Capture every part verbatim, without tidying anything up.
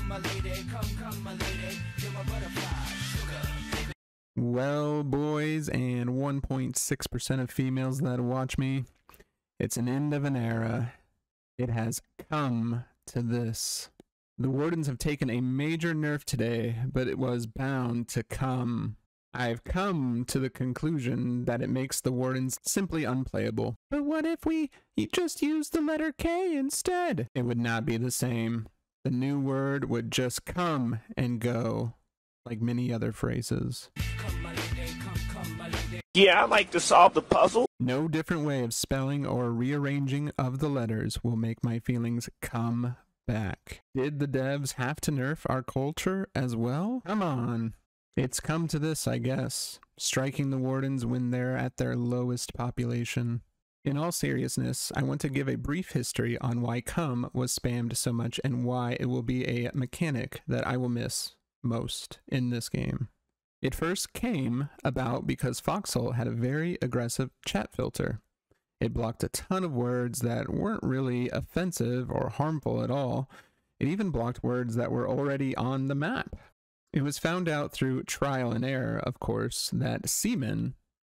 my lady, come, come, my lady, you're my butterfly, sugar. Well, boys, and one point six percent of females that watch me, it's an end of an era. It has come to this. The Wardens have taken a major nerf today, but it was bound to come. I've come to the conclusion that it makes the Wardens simply unplayable. But what if we just used the letter K instead? It would not be the same. The new word would just come and go, like many other phrases. Come, my lady, come, come, my lady. Yeah, I like to solve the puzzle. No different way of spelling or rearranging of the letters will make my feelings come back. Did the devs have to nerf our culture as well? Come on. It's come to this, I guess. Striking the Wardens when they're at their lowest population. In all seriousness, I want to give a brief history on why come was spammed so much and why it will be a mechanic that I will miss most in this game. It first came about because Foxhole had a very aggressive chat filter. It blocked a ton of words that weren't really offensive or harmful at all. It even blocked words that were already on the map. It was found out through trial and error, of course, that semen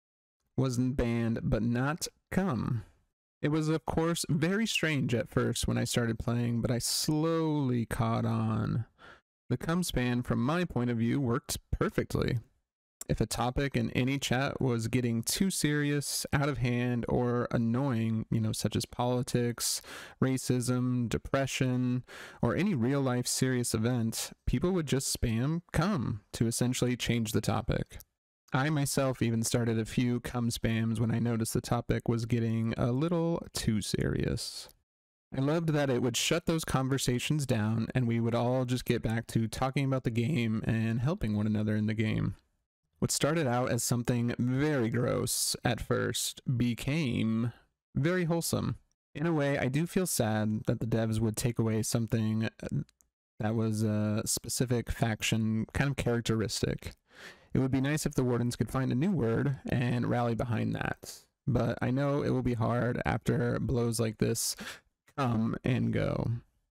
wasn't banned, but not cum. It was, of course, very strange at first when I started playing, but I slowly caught on. The cum spam, from my point of view, worked perfectly. If a topic in any chat was getting too serious, out of hand, or annoying, you know, such as politics, racism, depression, or any real-life serious event, people would just spam cum to essentially change the topic. I myself even started a few cum spams when I noticed the topic was getting a little too serious. I loved that it would shut those conversations down and we would all just get back to talking about the game and helping one another in the game. What started out as something very gross at first became very wholesome. In a way, I do feel sad that the devs would take away something that was a specific faction kind of characteristic. It would be nice if the Wardens could find a new word and rally behind that. But I know it will be hard after blows like this come and go.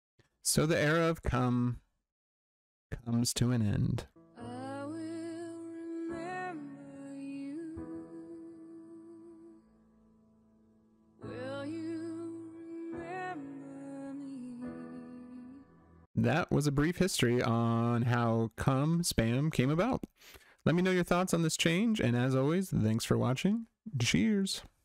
So the era of come comes to an end. I will remember you. Will you remember me? That was a brief history on how cum spam came about. Let me know your thoughts on this change, and as always, thanks for watching. Cheers!